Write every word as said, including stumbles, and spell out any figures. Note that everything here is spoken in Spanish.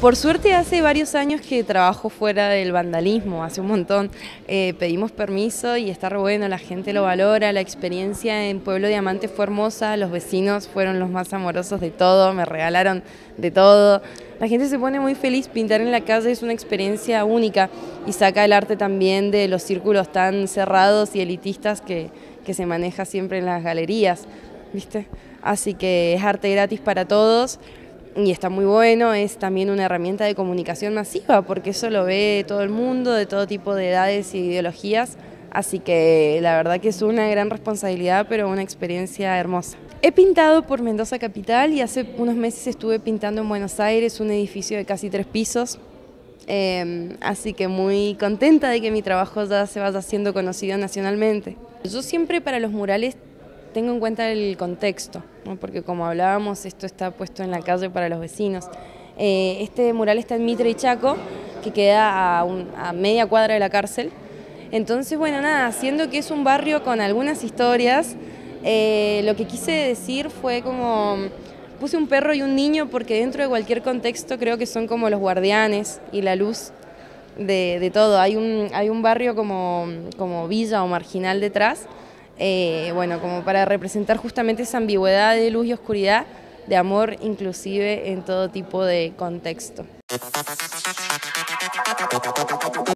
Por suerte hace varios años que trabajo fuera del vandalismo, hace un montón. Eh, pedimos permiso y está re bueno, la gente lo valora, la experiencia en Pueblo Diamante fue hermosa, los vecinos fueron los más amorosos de todo, me regalaron de todo. La gente se pone muy feliz, pintar en la calle es una experiencia única y saca el arte también de los círculos tan cerrados y elitistas que, que se maneja siempre en las galerías, ¿viste? Así que es arte gratis para todos. Y está muy bueno, es también una herramienta de comunicación masiva, porque eso lo ve todo el mundo, de todo tipo de edades y ideologías, así que la verdad que es una gran responsabilidad, pero una experiencia hermosa. He pintado por Mendoza Capital y hace unos meses estuve pintando en Buenos Aires un edificio de casi tres pisos, eh, así que muy contenta de que mi trabajo ya se vaya haciendo conocido nacionalmente. Yo siempre para los murales tengo en cuenta el contexto, ¿no? Porque como hablábamos, esto está puesto en la calle para los vecinos. Eh, este mural está en Mitre y Chaco, que queda a, un, a media cuadra de la cárcel. Entonces, bueno, nada, siendo que es un barrio con algunas historias, eh, lo que quise decir fue como, puse un perro y un niño porque dentro de cualquier contexto creo que son como los guardianes y la luz de, de todo. Hay un, hay un barrio como, como villa o marginal detrás, Eh, bueno, como para representar justamente esa ambigüedad de luz y oscuridad, de amor inclusive en todo tipo de contexto.